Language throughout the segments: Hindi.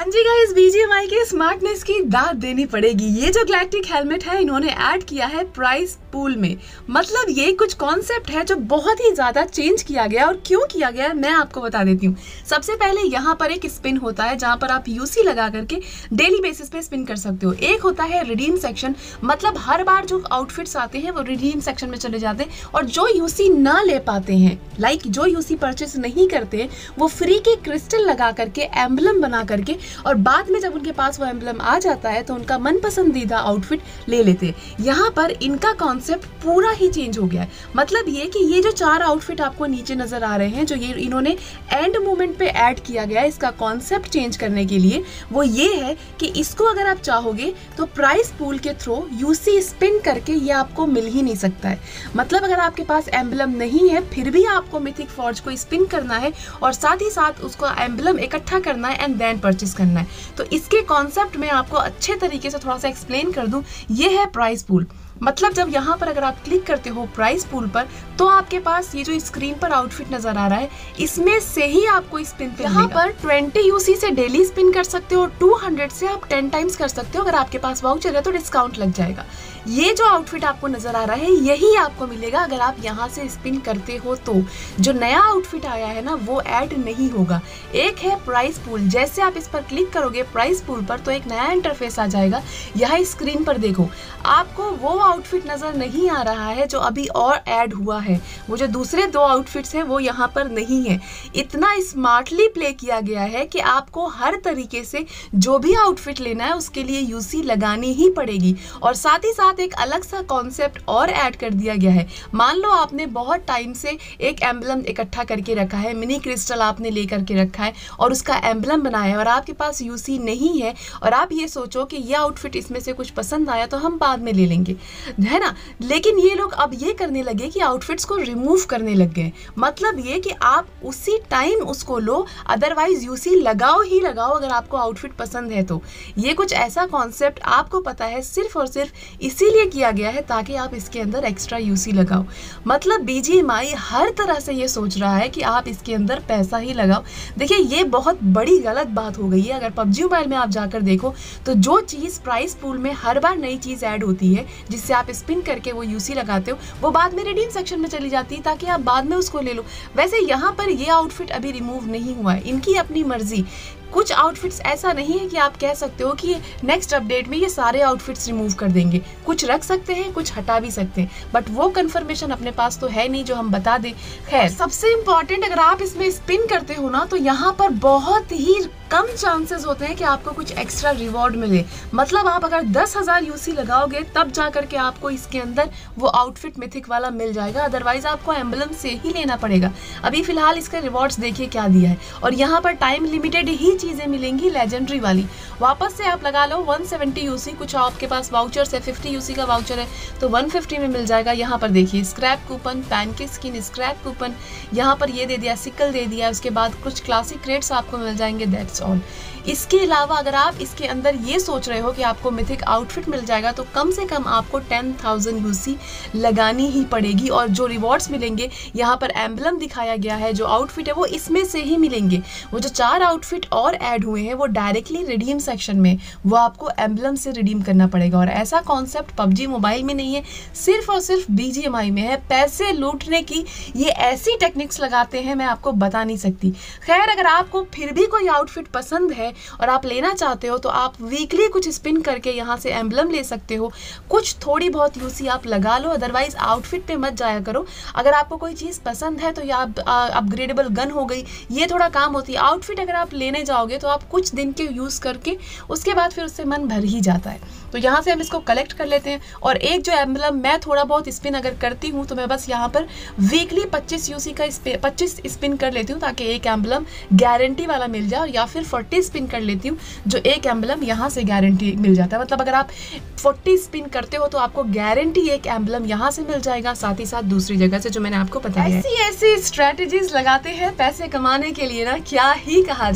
हाँ जी गाइस, बीजीएमआई के स्मार्टनेस की दाद देनी पड़ेगी। ये जो गैलेक्टिक हेलमेट है इन्होंने ऐड किया है प्राइस पूल में। मतलब ये कुछ कॉन्सेप्ट है जो बहुत ही ज्यादा चेंज किया गया और क्यों किया गया है मैं आपको बता देती हूँ। सबसे पहले यहाँ पर एक स्पिन होता है जहाँ पर आप यूसी लगा करके डेली बेसिस पे स्पिन कर सकते हो। एक होता है रिडीम सेक्शन, मतलब हर बार जो आउटफिट्स आते हैं वो रिडीम सेक्शन में चले जाते हैं और जो यूसी ना ले पाते हैं, लाइक जो यूसी परचेस नहीं करते, वो फ्री के क्रिस्टल लगा करके एम्बलम बना करके और बाद में जब उनके पास वो एम्बलम आ जाता है तो उनका मन पसंदीदा आउटफिट ले लेते हैं। यहाँ पर इनका कॉन्सेप्ट पूरा ही चेंज हो गया है। मतलब ये कि ये जो 4 आउटफिट आपको नीचे नजर आ रहे हैं जो ये इन्होंने एंड मोमेंट पे ऐड किया गया है, इसका कॉन्सेप्ट चेंज करने के लिए वो ये है कि इसको अगर आप चाहोगे तो प्राइस पूल के थ्रू यूसी स्पिन करके ये आपको मिल ही नहीं सकता है। मतलब अगर आपके पास एम्बलम नहीं है फिर भी आपको मिथिक फॉर्ज को स्पिन करना है और साथ ही साथ उसको एम्बलम इकट्ठा करना है एंड देन परचेस करना है। तो इसके कॉन्सेप्ट में आपको अच्छे तरीके से थोड़ा सा एक्सप्लेन कर दूं। ये है प्राइस पूल। मतलब जब यहाँ पर अगर आप क्लिक करते हो प्राइस पूल पर तो आपके पास ये जो स्क्रीन पर आउटफिट नजर आ रहा है इसमें से ही आपको स्पिन पे यहाँ पर 20 यूसी से डेली स्पिन कर सकते हो, 200 से आप 10 टाइम्स कर सकते हो। अगर आपके पास वाउचर है तो डिस्काउंट लग जाएगा। ये जो आउटफिट आपको नजर आ रहा है यही आपको मिलेगा अगर आप यहाँ से स्पिन करते हो। तो जो नया आउटफिट आया है ना वो ऐड नहीं होगा। एक है प्राइस पूल, जैसे आप इस पर क्लिक करोगे प्राइस पूल पर तो एक नया इंटरफेस आ जाएगा। यहाँ स्क्रीन पर देखो आपको वो आउटफिट नजर नहीं आ रहा है जो अभी और ऐड हुआ है। वो जो दूसरे 2 आउटफिट्स हैं वो यहाँ पर नहीं है। इतना स्मार्टली प्ले किया गया है कि आपको हर तरीके से जो भी आउटफिट लेना है उसके लिए यूसी लगानी ही पड़ेगी। और साथ ही साथ एक अलग सा कॉन्सेप्ट और ऐड कर दिया गया है। मान लो आपने बहुत टाइम से एक एम्बलम इकट्ठा करके रखा है, मिनी क्रिस्टल आपने लेकर के रखा है और उसका एम्बलम बनाया है और आपके पास यूसी नहीं है और आप ये सोचो कि ये आउटफिट इसमें से कुछ पसंद आया तो हम बाद में ले लेंगे, है ना। लेकिन ये लोग अब ये करने लगे कि आउटफिट्स को रिमूव करने लग गए। मतलब ये कि आप उसी टाइम उसको लो, अदरवाइज यूसी लगाओ ही लगाओ अगर आपको आउटफिट पसंद है तो। ये कुछ ऐसा कॉन्सेप्ट आपको पता है सिर्फ और सिर्फ इसीलिए किया गया है ताकि आप इसके अंदर एक्स्ट्रा यूसी लगाओ। मतलब बीजीएमआई हर तरह से ये सोच रहा है कि आप इसके अंदर पैसा ही लगाओ। देखिए ये बहुत बड़ी गलत बात हो गई है। अगर पबजी मोबाइल में आप जाकर देखो तो जो चीज़ प्राइस पूल में हर बार नई चीज़ ऐड होती है जिससे आप स्पिन करके वो यूसी लगाते हो वो बाद में रिडीम सेक्शन में चली जाती है ताकि आप बाद में उसको ले लो। वैसे यहाँ पर ये आउटफिट अभी रिमूव नहीं हुआ है, इनकी अपनी मर्जी। कुछ आउटफिट्स ऐसा नहीं है कि आप कह सकते हो कि नेक्स्ट अपडेट में ये सारे आउटफिट्स रिमूव कर देंगे। कुछ रख सकते हैं, कुछ हटा भी सकते हैं, बट वो कंफर्मेशन अपने पास तो है नहीं जो हम बता दें। खैर, सबसे इम्पोर्टेंट अगर आप इसमें स्पिन करते हो ना तो यहाँ पर बहुत ही कम चांसेस होते हैं कि आपको कुछ एक्स्ट्रा रिवॉर्ड मिले। मतलब आप अगर 10,000 यूसी लगाओगे तब जा करके आपको इसके अंदर वो आउटफिट मिथिक वाला मिल जाएगा, अदरवाइज आपको एम्बलम से ही लेना पड़ेगा। अभी फिलहाल इसके रिवॉर्ड्स देखिए क्या दिया है और यहाँ पर टाइम लिमिटेड ही चीजें मिलेंगी लेजेंडरी वाली। वापस से आप लगा लो 170 यूसी, कुछ आपके पास वाउचर्स है, 50 यूसी का वाउचर है तो 150 में मिल जाएगा। यहाँ पर देखिए scrap coupon, pancake skin scrap coupon, यहाँ पर ये दे दिया, सिकल दे दिया, उसके बाद कुछ क्लासिक रेट्स आपको मिल जाएंगे, दैट्स ऑल। इसके अलावा अगर आप इसके अंदर ये सोच रहे हो कि आपको मिथिक आउटफिट मिल जाएगा तो कम से कम आपको 10,000 यूसी लगानी ही पड़ेगी। और जो रिवॉर्ड्स मिलेंगे यहाँ पर एम्बलम दिखाया गया है, जो आउटफिट है वो इसमें से ही मिलेंगे। वो जो 4 आउटफिट और ऐड हुए हैं वो डायरेक्टली रिडीम सेक्शन में, वो आपको एम्बलम से रिडीम करना पड़ेगा। और ऐसा कॉन्सेप्ट पबजी मोबाइल में नहीं है, सिर्फ और सिर्फ बीजीएमआई में है। पैसे लूटने की ये ऐसी टेक्निक्स लगाते हैं मैं आपको बता नहीं सकती। खैर, अगर आपको फिर भी कोई आउटफिट पसंद है और आप लेना चाहते हो तो आप वीकली कुछ स्पिन करके यहाँ से एम्बलम ले सकते हो। कुछ थोड़ी बहुत यूसी आप लगा लो, अदरवाइज आउटफिट पे मत जाया करो। अगर आपको कोई चीज़ पसंद है तो या अपग्रेडेबल गन हो गई, ये थोड़ा काम होती है। आउटफिट अगर आप लेने जाओगे तो आप कुछ दिन के यूज़ करके उसके बाद फिर उससे मन भर ही जाता है। तो यहाँ से हम इसको कलेक्ट कर लेते हैं। और एक जो एम्बलम मैं थोड़ा बहुत स्पिन अगर करती हूँ तो मैं बस यहाँ पर वीकली 25 यूसी का 25 स्पिन कर लेती हूँ ताकि एक एम्बलम गारंटी वाला मिल जाए, और या फिर 40 स्पिन कर लेती हूँ जो एक एम्बलम यहाँ से गारंटी मिल जाता है। मतलब अगर आप 40 स्पिन करते हो तो आपको गारंटी एक एम्बलम यहाँ से मिल जाएगा, साथ ही साथ दूसरी जगह से जो मैंने आपको बताया है। ऐसी स्ट्रेटेजीज लगाते हैं पैसे कमाने के लिए ना, क्या ही कहा जाए। खैर,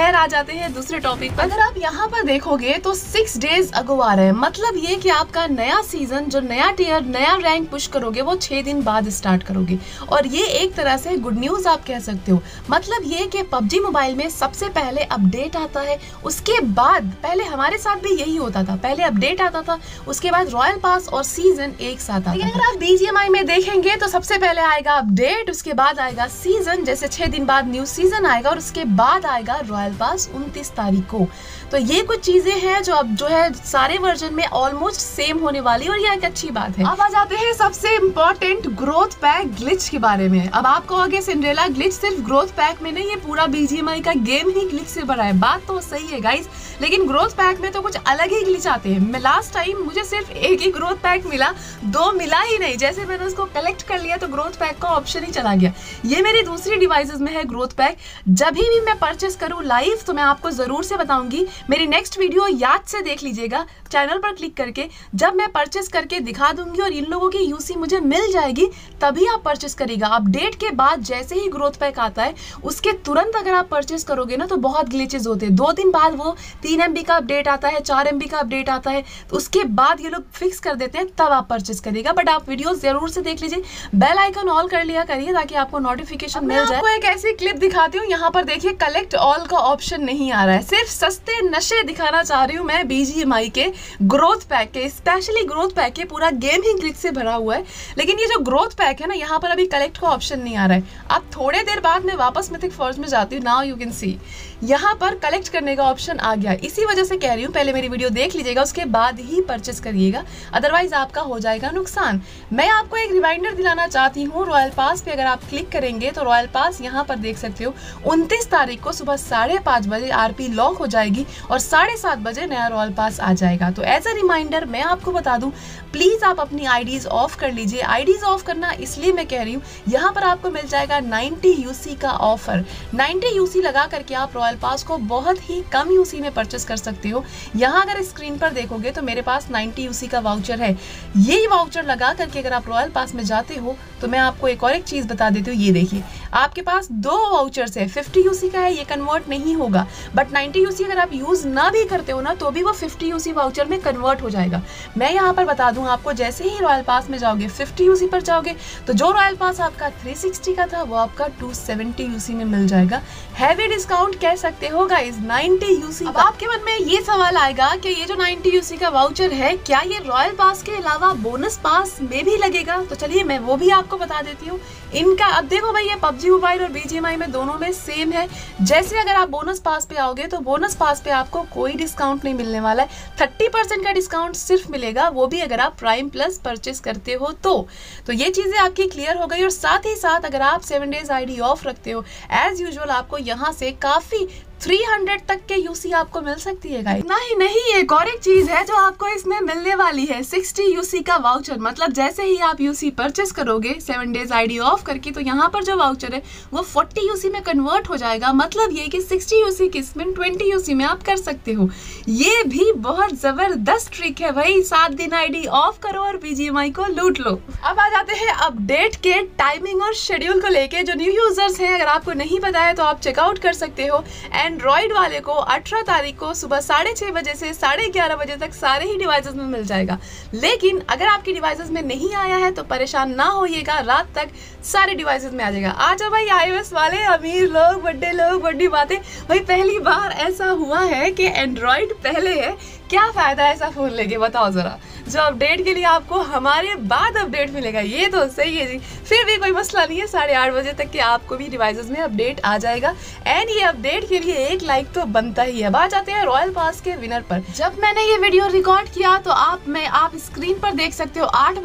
खैर आ जाते हैं दूसरे टॉपिक पर। अगर आप यहाँ पर देखोगे तो 6 डेज अगो आ रहे हैं, मतलब ये कि आपका नया सीजन, जो नया टियर, नया रैंक पुश करोगे वो 6 दिन बाद स्टार्ट करोगे। और ये एक तरह से गुड न्यूज आप कह सकते हो। मतलब ये कि PUBG मोबाइल में सबसे पहले अपडेट आता है, उसके बाद, पहले हमारे साथ भी यही होता था, पहले अपडेट आता था, उसके बाद रॉयल पास और सीजन एक साथ आता था। अगर आप BGMI में देखेंगे तो सबसे पहले आएगा अपडेट, उसके बाद आएगा सीजन, जैसे 6 दिन बाद न्यू सीजन आएगा, और उसके बाद आएगा रॉयल पास 29 तारीख को। तो ये कुछ चीजें हैं जो अब जो है सारे वर्जन में ऑलमोस्ट सेम होने वाली, और ये एक अच्छी बात है। अब आ जाते हैं सबसे इम्पोर्टेंट ग्रोथ पैक ग्लिच के बारे में। अब आप कहोगे सिंड्रेला ग्लिच सिर्फ ग्रोथ पैक में नहीं, ये पूरा BGMI का गेम ही ग्लिच से भरा है। बात तो सही है गाइस, लेकिन ग्रोथ पैक में तो कुछ अलग ही ग्लिच आते हैं। मैं लास्ट टाइम मुझे सिर्फ एक ही ग्रोथ पैक मिला, 2 मिला ही नहीं। जैसे मैंने उसको कलेक्ट कर लिया तो ग्रोथ पैक का ऑप्शन ही चला गया। ये मेरी दूसरी डिवाइसेस में है ग्रोथ पैक। जब भी मैं परचेस करूँ लाइव तो मैं आपको जरूर से बताऊंगी। मेरी नेक्स्ट वीडियो याद से देख लीजिएगा चैनल पर क्लिक करके, जब मैं परचेस करके दिखा दूंगी और इन लोगों की यूसी मुझे मिल जाएगी तभी आप परचेस करिएगा। अपडेट के बाद जैसे ही ग्रोथ पैक आता है उसके तुरंत अगर आप परचेस करोगे ना तो बहुत ग्लिचेस होते हैं। 2 दिन बाद वो 3 MB का अपडेट आता है, 4 MB का अपडेट आता है, तो उसके बाद ये लोग फिक्स कर देते हैं, तब आप परचेस करिएगा। बट आप वीडियो जरूर से देख लीजिए, बेल आइकन ऑल कर लिया करिए ताकि आपको नोटिफिकेशन मिल जाए। आपको एक ऐसी क्लिप दिखाती हूँ, यहाँ पर देखिए कलेक्ट ऑल का ऑप्शन नहीं आ रहा है, सिर्फ सस्ते नशे दिखाना चाह रही हूँ मैं BGMI के ग्रोथ पैक के, स्पेशली ग्रोथ पैक के। पूरा गेम ही ग्लिच से भरा हुआ है, लेकिन ये जो ग्रोथ पैक है ना, यहाँ पर अभी कलेक्ट का ऑप्शन नहीं आ रहा है। अब थोड़े देर बाद मैं वापस मिथिक फॉर्ज में जाती हूँ, नाउ यू कैन सी यहाँ पर कलेक्ट करने का ऑप्शन आ गया। इसी वजह से कह रही हूँ पहले मेरी वीडियो देख लीजिएगा, उसके बाद ही परचेस करिएगा, अदरवाइज आपका हो जाएगा नुकसान। मैं आपको एक रिमाइंडर दिलाना चाहती हूँ, रॉयल पास पे अगर आप क्लिक करेंगे तो रॉयल पास यहाँ पर देख सकते हो 29 तारीख को सुबह 5:30 बजे RP लॉक हो जाएगी और 7:30 बजे नया रॉयल पास आ जाएगा। तो एज अ रिमाइंडर मैं आपको बता दूं, प्लीज आप अपनी आईडीज ऑफ कर लीजिए। आईडीज ऑफ करना इसलिए मैं कह रही हूँ, यहाँ पर आपको मिल जाएगा 90 UC का ऑफर। 90 UC लगा करके आप रॉयल पास को बहुत ही कम UC में परचेस कर सकते हो। यहाँ अगर स्क्रीन पर देखोगे तो मेरे पास 90 UC का वाउचर है। यही वाउचर लगा करके अगर आप रॉयल पास में जाते हो तो मैं आपको एक और एक चीज बता देती हूँ। ये देखिए, आपके पास 2 वाउचर्स है, 50 UC का है, ये कन्वर्ट नहीं होगा, बट 90 UC अगर आप यूज ना भी करते हो ना तो भी वो 50 UC वाउचर में कन्वर्ट हो जाएगा। मैं यहाँ पर बता दूं आपको, जैसे ही रॉयल पास में जाओगे 50 UC पर जाओगे तो जो रॉयल पास आपका 360 का था वो आपका 270 UC में मिल जाएगा। हैवी डिस्काउंट कह सकते हो गाइस 90 UC। अब आपके मन में ये सवाल आएगा कि ये जो 90 UC का वाउचर है क्या ये रॉयल पास के अलावा बोनस पास में भी लगेगा? तो चलिए मैं वो भी आपको बता देती हूँ इनका। अब देखो भाई, ये PUBG मोबाइल और BGMI में दोनों में सेम है। जैसे अगर आप बोनस पास पे आओगे तो बोनस पास पे आपको कोई डिस्काउंट नहीं मिलने वाला है, 30% का डिस्काउंट सिर्फ मिलेगा, वो भी अगर आप प्राइम प्लस परचेस करते हो तो ये चीजें आपकी क्लियर हो गई। और साथ ही साथ अगर आप 7 डेज ID ऑफ रखते हो एज यूजुअल आपको यहाँ से काफी 300 तक के UC आपको मिल सकती है गाइस। नहीं, एक और एक चीज है जो आपको इसमें मिलने वाली है, 60 UC का वाउचर। मतलब जैसे ही आप UC परचेस करोगे 7 डेज ID ऑफ करके तो यहाँ पर जो वाउचर है वो 40 UC में कन्वर्ट हो जाएगा। मतलब ये कि 60 UC की स्पिन 20 UC में आप कर सकते हो। ये भी बहुत जबरदस्त ट्रिक है भाई। 7 दिन ID ऑफ करो और BGMI को लूट लो। अब आ जाते हैं अपडेट के टाइमिंग और शेड्यूल को लेके। जो न्यू यूजर्स हैं, अगर आपको नहीं पता है तो आप चेकआउट कर सकते हो। एंड्रॉइड वाले को 18 तारीख को सुबह 6:30 बजे से 11:30 बजे तक सारे ही डिवाइसेस में मिल जाएगा। लेकिन अगर आपकी डिवाइसेस में नहीं आया है तो परेशान ना होइएगा, रात तक सारे डिवाइसेस में आ जाएगा। आ जाओ भाई iOS वाले, अमीर लोग, बड़े लोग, बड़ी बातें। भाई पहली बार ऐसा हुआ है कि एंड्रॉइड पहले है, क्या फायदा ऐसा फोन लेके, बताओ जरा। जो अपडेट के लिए आपको हमारे बाद अपडेट मिलेगा, ये तो सही है जी। फिर भी कोई मसला नहीं है, 8:30 बजे तक के आपको भी डिवाइसेस में अपडेट आ जाएगा। एंड ये अपडेट के लिए एक लाइक तो बनता ही है। बात जाते हैं रॉयल पास के विनर पर। जब मैंने ये वीडियो रिकॉर्ड किया तो आप स्क्रीन पर देख सकते हो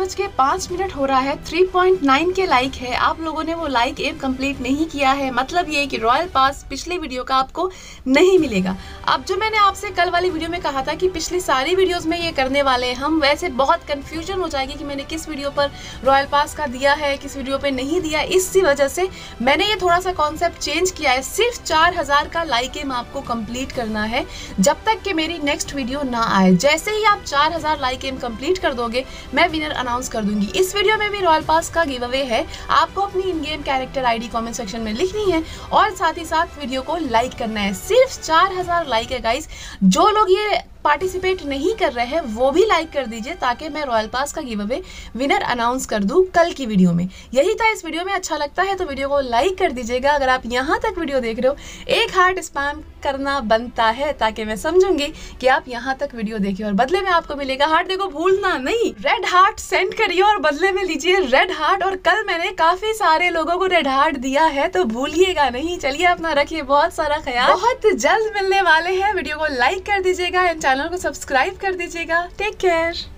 8:05 हो रहा है, 3.9 के लाइक है। आप लोगों ने वो लाइक एम कंप्लीट नहीं किया है, मतलब ये कि रॉयल पास पिछले वीडियो का आपको नहीं मिलेगा। अब जो मैंने आपसे कल वाली वीडियो में कहा था कि पिछली सारी वीडियोस में ये करने वाले हैं हम, ऐसे बहुत कंफ्यूजन हो जाएगी कि मैंने किस वीडियो पर रॉयल पास का दिया है, किस वीडियो पे नहीं दिया। इसी वजह से मैंने ये थोड़ा सा कॉन्सेप्ट चेंज किया है। सिर्फ 4000 का लाइक एम आपको कंप्लीट करना है जब तक कि मेरी नेक्स्ट वीडियो ना आए। जैसे ही आप 4000 लाइक एम कंप्लीट कर दोगे, मैं विनर अनाउंस कर दूंगी। इस वीडियो में भी रॉयल पास का गिव अवे है। आपको अपनी in game character ID comment section में लिखनी है और साथ ही साथ वीडियो को लाइक करना है। सिर्फ 4000 लाइक है गाइस। जो लोग ये पार्टिसिपेट नहीं कर रहे हैं वो भी लाइक कर दीजिए ताकि मैं रॉयल पास का गिव अवे विनर अनाउंस कर दूं कल की वीडियो में। यही था इस वीडियो में। अच्छा लगता है तो वीडियो को लाइक कर दीजिएगा। अगर आप यहाँ तक वीडियो देख रहे हो, एक हार्ट स्पैम करना बनता है ताकि मैं समझूंगी कि आप यहाँ तक वीडियो देखे और बदले में आपको मिलेगा हार्ट। देखो भूलना नहीं, रेड हार्ट सेंड करिए और बदले में लीजिए रेड हार्ट। और कल मैंने काफी सारे लोगों को रेड हार्ट दिया है तो भूलिएगा नहीं। चलिए अपना रखिए बहुत सारा ख्याल। बहुत जल्द मिलने वाले हैं। वीडियो को लाइक कर दीजिएगा, चैनल को सब्सक्राइब कर दीजिएगा। Take care.